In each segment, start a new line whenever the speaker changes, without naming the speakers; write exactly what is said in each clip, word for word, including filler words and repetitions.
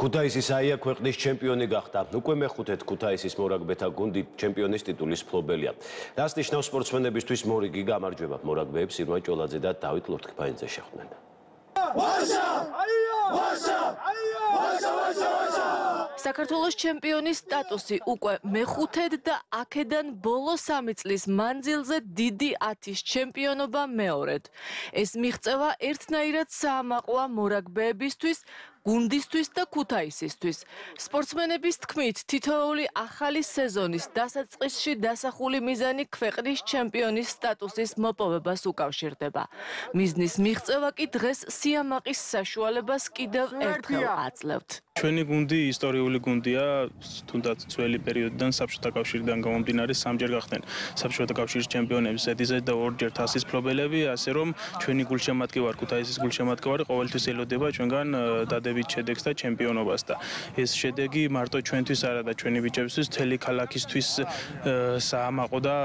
ქუთაისის აია ქვეყნის ჩემპიონი გახდა. უკვე მეხუთედ ქუთაისის მორაგბეთა გუნდი ჩემპიონის ტიტულის მფლობელია. რას ნიშნავს სპორტსმენებისთვის მორიგი გამარჯვება? მორაგბეებს ირმა ჭოლაძე და დავით ლორთქიფანიძე შეხვდნენ.
საქართველოს ჩემპიონის სტატუსი უკვე მეხუთედ და აქედან ბოლო სამი წლის მანძილზე დიდი ათის ჩემპიონობა მეორედ. ეს მიღწევა ერთნაირად საამაყოა მორაგბეებისთვის, გუნდისთვის და ქუთაისისთვის. სპორტსმენების თქმით, თითოეული ახალი სეზონის დასაწყისში დასახული მიზანი ქვეყნის ჩემპიონის სტატუსის მოპოვებას უკავშირდება. მიზნის მიღწევა კი დღეს სიამაყის საშუალებას კიდევ ერთხელ აძლევთ.
ჩვენი გუნდი ისტორიული გუნდია, თუნდაც ძველი პერიოდიდან საბჭოთა კავშირიდან გამომდინარე სამჯერ გახდნენ საბჭოთა კავშირის ჩემპიონები, ზედიზედ და ორჯერ თასის მფლობელები, ასე რომ ჩვენი გულშემატკივარი, ქუთაისის გულშემატკივარი ყოველთვის ელოდება ჩვენგან დადებით შედეგს და ჩემპიონობას და ეს შედეგი მარტო ჩვენთვის არა და ჩვენი ბიჭებისთვის, მთელი ქალაქისთვის საამაყო და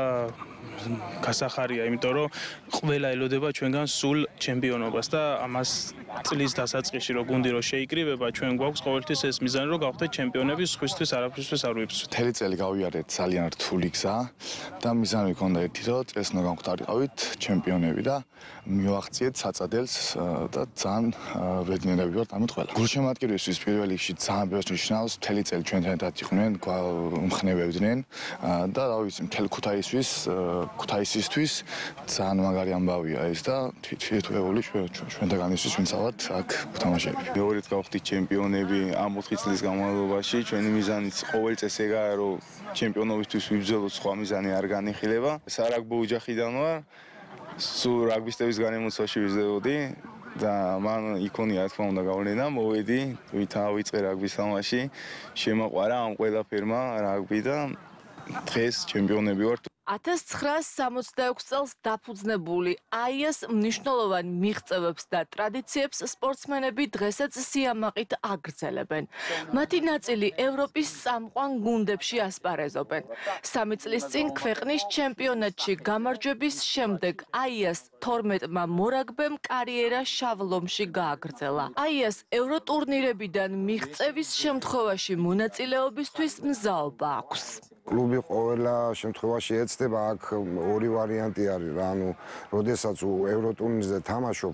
გასახარია, იმიტომ რომ ყველა ელოდება ჩვენგან სულ ჩემპიონობას და ამას წლის დასაწყისში რო გუნდი რო შეიკრიბება, ჩვენ გვაქვს ყოველთვის ეს მიზანი რომ გავხდეთ ჩემპიონები, სხვისთვის არაფრისთვის არ ვიფსვით.
მთელი წელი გავიარეთ ძალიან რთული გზა და მიზანი მქონდა ერთი რომ წელს უნდა გავხდარიყავით ჩემპიონები და მივაღწიეთ საწადელს და ძალიან ბედნიერები ვართ ამით ყველა. გულშემატკივრისთვის პირველ რიგში ძალიან ბევრს ნიშნავს, მთელი წელი ჩვენთან ერთად იყვნენ, მხნევებდნენ და რა ვიცი, მთელი ქუთაისის ქუთაისისთვის ძალიან მაგარი ამბავია ეს და თვითმფრინავი ჩვენთაგანისთვის ვინც ავართ აქ ვთამაშები.
მეორედ გავხდით ჩემპიონები ამ ოთხი წლის განმავლობაში. ჩვენი მიზანიც ყოველ წელს ეგაა რომ ჩემპიონობისთვის ვიბრძოლოთ, სხვა მიზანი არ განიხილება. სარაგბო ოჯახიდან ვარ. სულ რაგბისტების განემოცვაში ვიზრდებოდი და მან იქონია რა თქმა უნდა გავლენა, მოვედი, ვიწყე რაგბის თამაში, შემაყვარა ამ ყველაფერმა რაგბი და დღეს ჩემპიონები ვართ.
ათას ცხრაასი სამოცდაექვსი წელს დაფუძნებული აიას მნიშვნელოვან მიღწევებს და ტრადიციებს სპორტსმენები დღესაც სიამაყით აგრძელებენ. მათი ნაწილი ევროპის წამყვან გუნდებში ასპარეზობენ. სამი წლის წინ ქვეყნის ჩემპიონატში გამარჯვების შემდეგ აიას თორმეტმა მორაგბემ კარიერა შავ ლომში გააგრძელა. აიას ევროტურნირებიდან მიღწევის შემთხვევაში მონაწილეობისთვის მზაობა აქვს.
კლუბი ყოველა შემთხვევაში ეცდება, აქ ორი ვარიანტი არის რა, ანუ როდესაც ევროტურნირზე თამაშობ,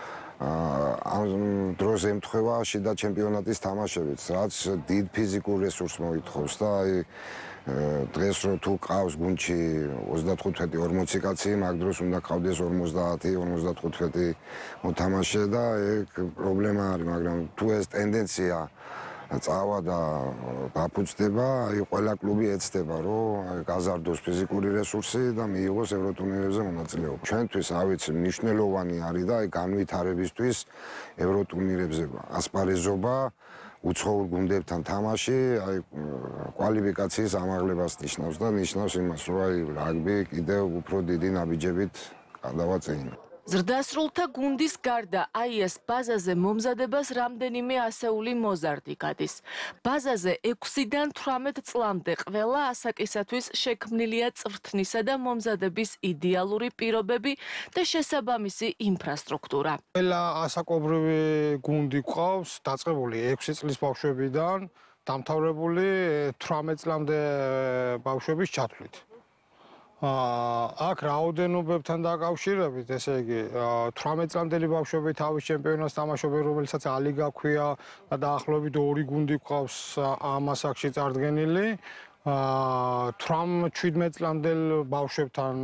ამ დროს ემთხვევა შიდა ჩემპიონატის თამაშებიც, რაც დიდ ფიზიკურ რესურსს მოითხოვს და აი დღეს რო თუ ყავს გუნდში ოცდათხუთმეტი ორმოცი კაცი, მაგ დროს უნდა ყავდეს ორმოცდაათი ორმოცდათხუთმეტი მოთამაშე და ეგ პრობლემა არის, მაგრამ თუ ეს ტენდენცია წავა და დაფუძნდება, აი ყველა კლუბი ეცდება, რომ გაზარდოს ფიზიკური რესურსი და მიიღოს ევროტურნირებზე მონაწილეობა. ჩვენთვის, რა ვიცი, მნიშვნელოვანი არის და აი განვითარებისთვის ევროტურნირებზე ასპარეზობა, უცხოურ გუნდებთან თამაში, აი კვალიფიკაციის ამაღლებას ნიშნავს და ნიშნავს იმას, რომ აი რაგბი კიდევ უფრო დიდი ნაბიჯებით გადავაწეინო.
ზრდასრულთა გუნდის გარდა აიას ბაზაზე მომზადებას რამდენიმე ასეული მოზარდი გადის. ბაზაზე ექვსიდან თვრამეტ წლამდე ყველა ასაკისათვის შექმნილია წვრთნისა და მომზადების იდეალური პირობები და შესაბამისი ინფრასტრუქტურა.
ყველა ასაკობრივი გუნდი გვყავს, დაწყებული ექვსი წლის ბავშვებიდან, დამთავრებული თვრამეტ წლამდე ბავშვების ჩათვლით. აქ რაოდენობებთან დაკავშირებით, ესე იგი, თვრამეტ წლამდელი ბავშვები თავის ჩემპიონატს თამაშობენ, რომელსაც ალიგა ჰქვია და დაახლოებით ორი გუნდი გვყავს ამ ასაკში წარდგენილი. თვრამეტ წლამდელ ბავშვებთან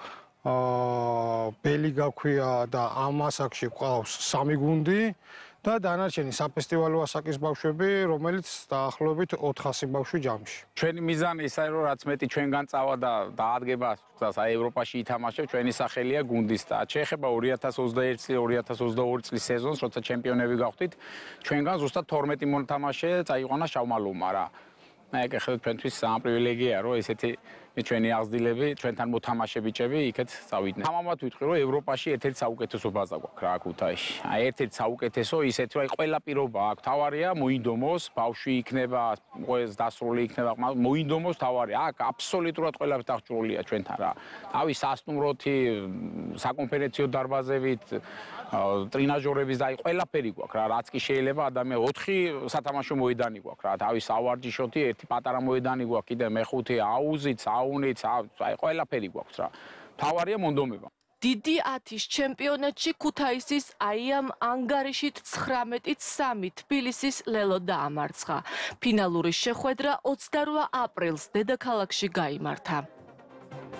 ბელიგა ჰქვია და ამ ასაკში გვყავს სამი გუნდი. და დანარჩენი საფესტივალო ასაკის ბავშვები, რომელიც დაახლოებით ოთხასი ბავშვი ჯამში.
ჩვენი მიზანი ისაა, რომ რაც მეტი ჩვენგან წავა და დაადგება აი ევროპაში ითამაშებ, ჩვენი სახელია გუნდის და შეეხება ორი ათას ოცდაერთი წლის ორი ათას ოცდაორი წლის სეზონს, როცა ჩემპიონები გავხდით, ჩვენგან ზუსტად თორმეტი მოთამაშე წაიყვანა შავ მალუმა რა. მე ეგ ხედავთ ჩვენთვის ძალიან პრივილეგია, რომ ესეთი ჩვენი აღზრდილები, ჩვენთან მოთამაშე ბიჭები იქეთ წავიდნენ. ამამად ვიტყვი, რომ ევროპაში ერთ-ერთი საუკეთესო ბაზა გვაქვს რა ქუთაისში. აი ერთ-ერთი საუკეთესო ისეთი, რომ აი ყველა პირობა აქვს. თავარია მოინდომოს, ბავშვი იქნება, ყოველს დასრული იქნება, მოინდომოს თავარია. აქ აბსოლუტურად ყველაფერი დახჭურულია ჩვენთან რა. თავი სასტუმროთი, საკონფერენციო დარბაზებით, ტრენაჟორების და აი ყველაფერი გვაქვს რა. რაც კი შეიძლება ადამიან ოთხი სათამაშო მოედანი გვაქვს რა. თავი სავარჯიშოთი, ერთი პატარა მოედანი გვაქვს, კიდე მეხუთე აუზით, საუნით, აი ყველაფერი გვაქვს რა. თავარია მონდომება.
დიდი ათის ჩემპიონატში ქუთაისის აი ამ ანგარიშით ცხრამეტით სამი თბილისის ლელო დაამარცხა. ფინალური შეხვედრა ოცდაორი აპრილს დედაქალაქში გაიმართა.